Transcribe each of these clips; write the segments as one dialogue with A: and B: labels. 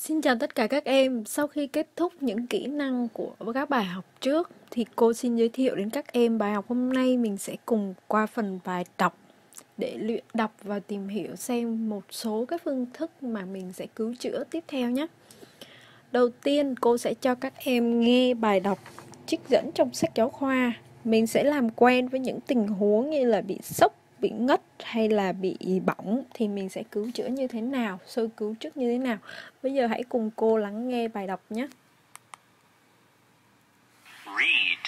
A: Xin chào tất cả các em. Sau khi kết thúc những kỹ năng của các bài học trước thì cô xin giới thiệu đến các em bài học hôm nay mình sẽ cùng qua phần bài đọc để luyện đọc và tìm hiểu xem một số các phương thức mà mình sẽ cứu chữa tiếp theo nhé. Đầu tiên cô sẽ cho các em nghe bài đọc trích dẫn trong sách giáo khoa. Mình sẽ làm quen với những tình huống như là bị sốc, bị ngất hay là bị bỏng thì mình sẽ cứu chữa như thế nào, sơ cứu trước như thế nào. Bây giờ hãy cùng cô lắng nghe bài đọc nhé.
B: Read.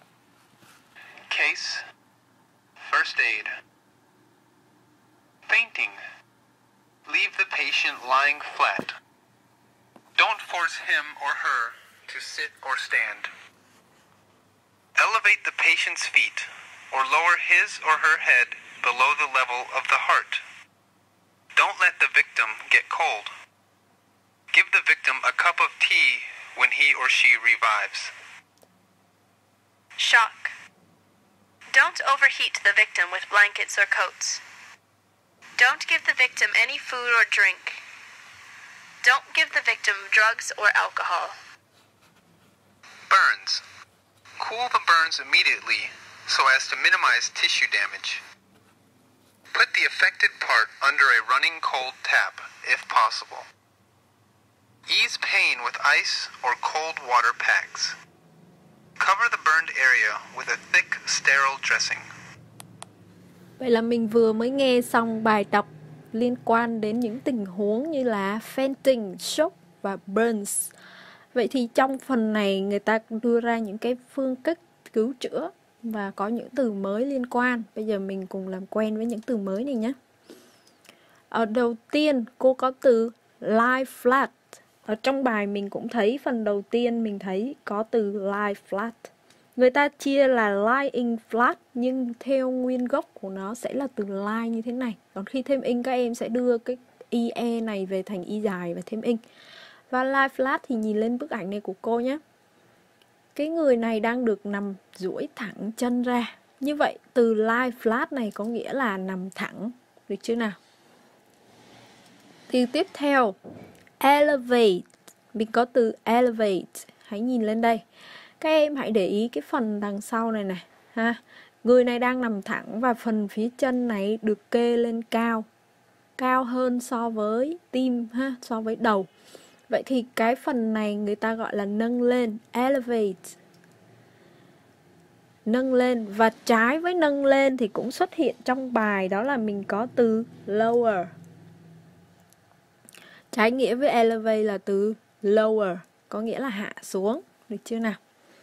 B: Case. First aid. Fainting. Leave the patient lying flat. Don't force him or her to sit or stand. Elevate the patient's feet or lower his or her head below the level of the heart. Don't let the victim get cold. Give the victim a cup of tea when he or she revives.
C: Shock. Don't overheat the victim with blankets or coats. Don't give the victim any food or drink. Don't give the victim drugs or alcohol.
B: Burns. Cool the burns immediately so as to minimize tissue damage. Put the affected part under a running cold tap if possible. Ease pain with ice or cold water packs. Cover the burned area with a thick, sterile dressing.
A: Vậy là mình vừa mới nghe xong bài đọc liên quan đến những tình huống như là fainting, shock và burns. Vậy thì trong phần này người ta đưa ra những cái phương cách cứu chữa và có những từ mới liên quan. Bây giờ mình cùng làm quen với những từ mới này nhé. Ở đầu tiên cô có từ lie flat. Ở trong bài mình cũng thấy phần đầu tiên mình thấy có từ lie flat. Người ta chia là lying flat nhưng theo nguyên gốc của nó sẽ là từ lie như thế này. Còn khi thêm in các em sẽ đưa cái IE này về thành Y dài và thêm in. Và lie flat thì nhìn lên bức ảnh này của cô nhé. Cái người này đang được nằm duỗi thẳng chân ra. Như vậy từ lie flat này có nghĩa là nằm thẳng. Được chưa nào? Thì tiếp theo elevate. Mình có từ elevate. Hãy nhìn lên đây. Các em hãy để ý cái phần đằng sau này này ha. Người này đang nằm thẳng và phần phía chân này được kê lên cao. Cao hơn so với tim ha, so với đầu. Vậy thì cái phần này người ta gọi là nâng lên, elevate. Nâng lên. Và trái với nâng lên thì cũng xuất hiện trong bài, đó là mình có từ lower. Trái nghĩa với elevate là từ lower, có nghĩa là hạ xuống. Được chưa nào?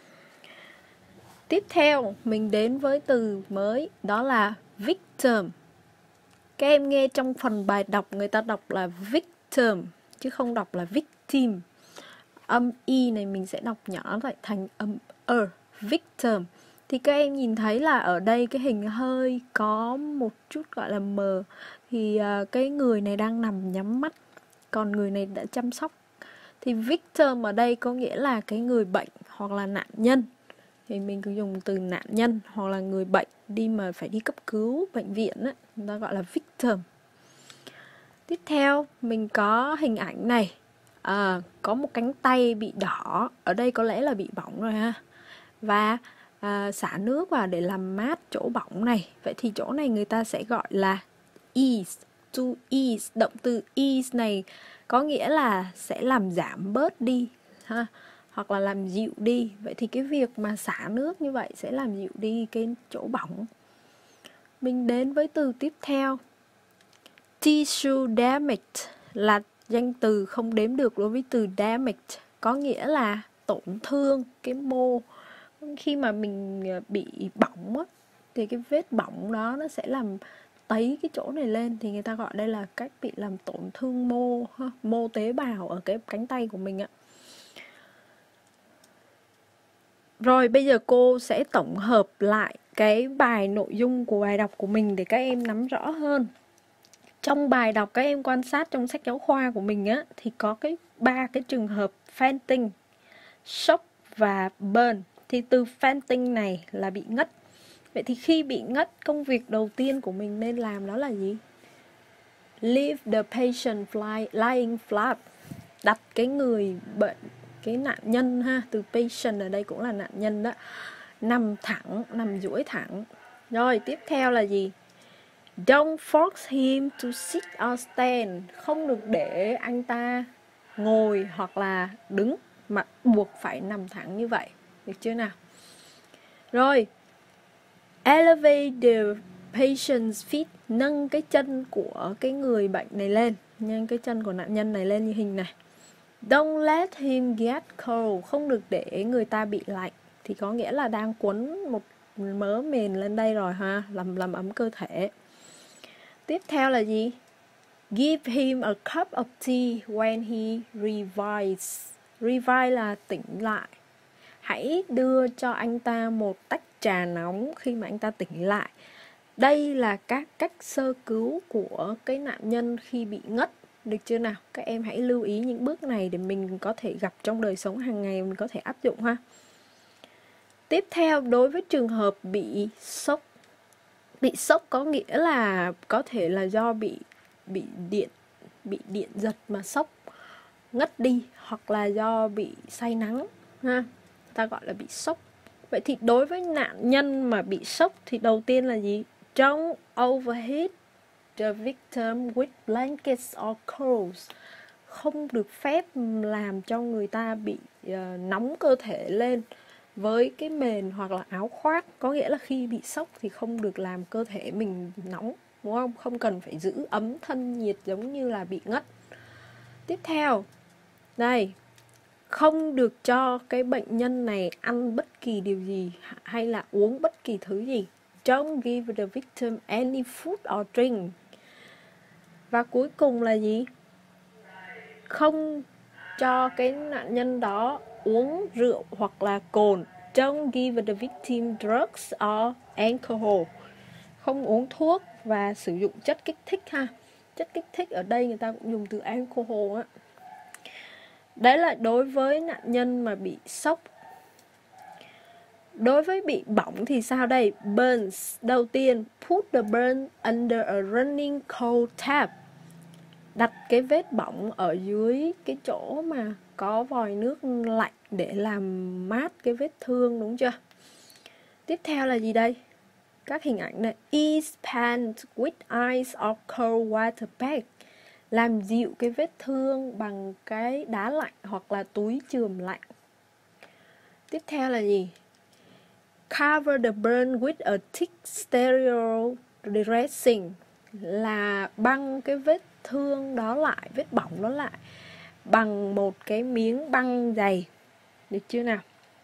A: Tiếp theo mình đến với từ mới, đó là victim. Các em nghe trong phần bài đọc người ta đọc là victim chứ không đọc là victim. Âm y này mình sẽ đọc nhỏ lại thành âm victim. Thì các em nhìn thấy là ở đây cái hình hơi có một chút gọi là mờ. Thì cái người này đang nằm nhắm mắt, còn người này đã chăm sóc. Thì victim ở đây có nghĩa là cái người bệnh hoặc là nạn nhân. Thì mình cứ dùng từ nạn nhân hoặc là người bệnh đi mà phải đi cấp cứu bệnh viện á, người ta gọi là victim. Tiếp theo mình có hình ảnh này. Có một cánh tay bị đỏ. Ở đây có lẽ là bị bỏng rồi ha. Và xả nước vào để làm mát chỗ bỏng này. Vậy thì chỗ này người ta sẽ gọi là ease. To ease. Động từ ease này có nghĩa là sẽ làm giảm bớt đi ha, hoặc là làm dịu đi. Vậy thì cái việc mà xả nước như vậy sẽ làm dịu đi cái chỗ bỏng. Mình đến với từ tiếp theo. Tissue damage là danh từ không đếm được đối với từ damage, có nghĩa là tổn thương cái mô. Khi mà mình bị bỏng á, thì cái vết bỏng đó nó sẽ làm tấy cái chỗ này lên, thì người ta gọi đây là cách bị làm tổn thương mô ha, mô tế bào ở cái cánh tay của mình ạ. Rồi bây giờ cô sẽ tổng hợp lại cái bài nội dung của bài đọc của mình để các em nắm rõ hơn. Trong bài đọc các em quan sát trong sách giáo khoa của mình á, thì có ba cái trường hợp fainting, shock và burn. Thì từ fainting này là bị ngất. Vậy thì khi bị ngất, công việc đầu tiên của mình nên làm đó là gì? Leave the patient lying flat. đặt cái người bệnh, cái nạn nhân ha, từ patient ở đây cũng là nạn nhân đó, nằm thẳng, nằm duỗi thẳng. Rồi tiếp theo là gì? Don't force him to sit or stand. Không được để anh ta ngồi hoặc là đứng, mà buộc phải nằm thẳng như vậy. Được chưa nào? Rồi, elevate the patient's feet. Nâng cái chân của cái người bệnh này lên, nâng cái chân của nạn nhân này lên như hình này. Don't let him get cold. Không được để người ta bị lạnh. Thì có nghĩa là đang quấn một mớ mền lên đây rồi ha, làm ấm cơ thể. Tiếp theo là gì? Give him a cup of tea when he revives. Revive là tỉnh lại. Hãy đưa cho anh ta một tách trà nóng khi mà anh ta tỉnh lại. Đây là các cách sơ cứu của cái nạn nhân khi bị ngất. Được chưa nào? Các em hãy lưu ý những bước này để mình có thể gặp trong đời sống hàng ngày, mình có thể áp dụng ha. Tiếp theo, đối với trường hợp bị sốc. Bị sốc có nghĩa là có thể là do bị điện giật mà sốc, ngất đi, hoặc là do bị say nắng ha. Ta gọi là bị sốc. Vậy thì đối với nạn nhân mà bị sốc thì đầu tiên là gì? Don't overheat the victim with blankets or clothes. Không được phép làm cho người ta bị nóng cơ thể lên với cái mền hoặc là áo khoác. Có nghĩa là khi bị sốc thì không được làm cơ thể mình nóng, đúng không? Không cần phải giữ ấm thân nhiệt giống như là bị ngất. Tiếp theo, đây, không được cho cái bệnh nhân này ăn bất kỳ điều gì hay là uống bất kỳ thứ gì. Don't give the victim any food or drink. Và cuối cùng là gì? Không cho cái nạn nhân đó uống rượu hoặc là cồn. Don't give the victim drugs or alcohol. Không uống thuốc và sử dụng chất kích thích ha. Chất kích thích ở đây người ta cũng dùng từ alcohol á. Đấy là đối với nạn nhân mà bị sốc. Đối với bị bỏng thì sao đây? Burns. Đầu tiên, put the burn under a running cold tap. Đặt cái vết bỏng ở dưới cái chỗ mà có vòi nước lạnh để làm mát cái vết thương, đúng chưa? Tiếp theo là gì đây? Các hình ảnh này. Ease pain with ice or cold water pack. Làm dịu cái vết thương bằng cái đá lạnh hoặc là túi chườm lạnh. Tiếp theo là gì? Cover the burn with a thick sterile dressing. Là băng cái vết thương đó lại, vết bỏng đó lại bằng một cái miếng băng dày. Được chưa nào?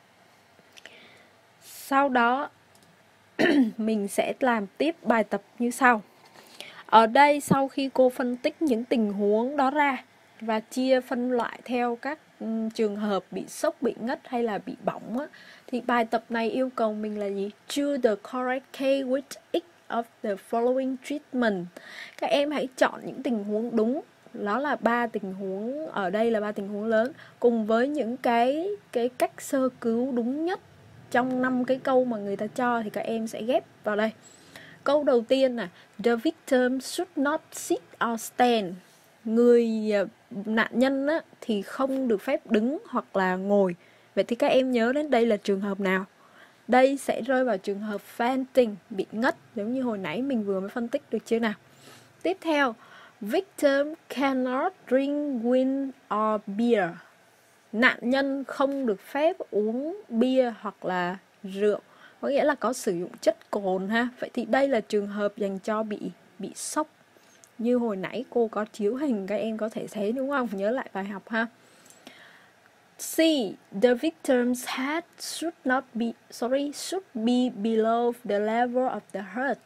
A: Sau đó mình sẽ làm tiếp bài tập như sau. Ở đây sau khi cô phân tích những tình huống đó ra và chia phân loại theo các trường hợp bị sốc, bị ngất hay là bị bỏng á, thì bài tập này yêu cầu mình là gì? Choose the correct case with each of the following treatment. Các em hãy chọn những tình huống đúng. Đó là 3 tình huống, ở đây là 3 tình huống lớn, cùng với những cái cách sơ cứu đúng nhất trong 5 cái câu mà người ta cho thì các em sẽ ghép vào đây. Câu đầu tiên là the victim should not sit or stand. Người nạn nhân á, thì không được phép đứng hoặc là ngồi. Vậy thì các em nhớ đến đây là trường hợp nào? Đây sẽ rơi vào trường hợp fainting, bị ngất, giống như hồi nãy mình vừa mới phân tích, được chưa nào? Tiếp theo, victim cannot drink wine or beer. Nạn nhân không được phép uống bia hoặc là rượu, có nghĩa là có sử dụng chất cồn ha. Vậy thì đây là trường hợp dành cho bị sốc. Như hồi nãy cô có chiếu hình, các em có thể thấy đúng không? Nhớ lại bài học ha. C. The victim's head should be below the level of the heart.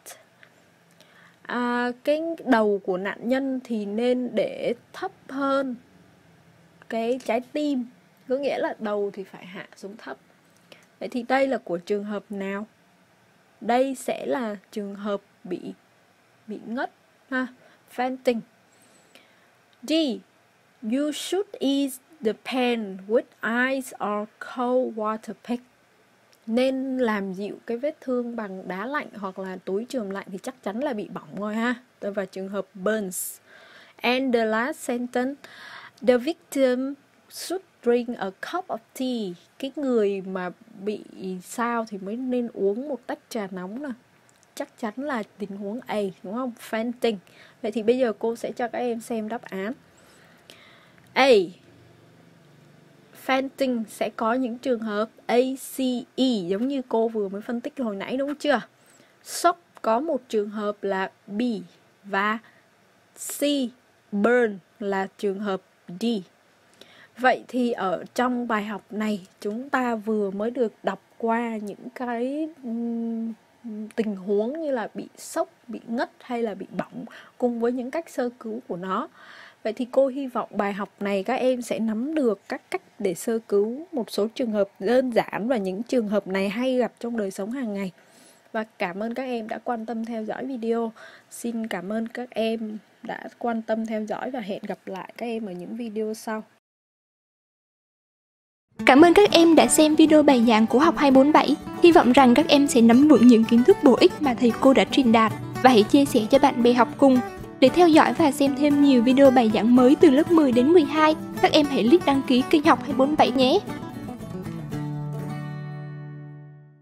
A: Cái đầu của nạn nhân thì nên để thấp hơn cái trái tim, có nghĩa là đầu thì phải hạ xuống thấp. Vậy thì đây là của trường hợp nào? Đây sẽ là trường hợp bị ngất ha, fainting. D. You should ease the pain with ice or cold water pack. Nên làm dịu cái vết thương bằng đá lạnh hoặc là túi chườm lạnh thì chắc chắn là bị bỏng rồi ha. Tôi vào trường hợp burns. And the last sentence, The victim should drink a cup of tea. Cái người mà bị sao thì mới nên uống một tách trà nóng nè. Chắc chắn là tình huống A, đúng không? Fainting. Vậy thì bây giờ cô sẽ cho các em xem đáp án. A. Fainting sẽ có những trường hợp A, C, E, giống như cô vừa mới phân tích hồi nãy, đúng chưa? Shock có một trường hợp là B, và C, burn là trường hợp D. Vậy thì ở trong bài học này chúng ta vừa mới được đọc qua những cái tình huống như là bị sốc, bị ngất hay là bị bỏng, cùng với những cách sơ cứu của nó. Vậy thì cô hy vọng bài học này các em sẽ nắm được các cách để sơ cứu một số trường hợp đơn giản, và những trường hợp này hay gặp trong đời sống hàng ngày. Và cảm ơn các em đã quan tâm theo dõi video. Xin cảm ơn các em đã quan tâm theo dõi và hẹn gặp lại các em ở những video sau.
D: Cảm ơn các em đã xem video bài giảng của Học 247. Hy vọng rằng các em sẽ nắm vững những kiến thức bổ ích mà thầy cô đã truyền đạt và hãy chia sẻ cho bạn bè học cùng. Để theo dõi và xem thêm nhiều video bài giảng mới từ lớp 10 đến 12, các em hãy click đăng ký kênh Học 247 nhé.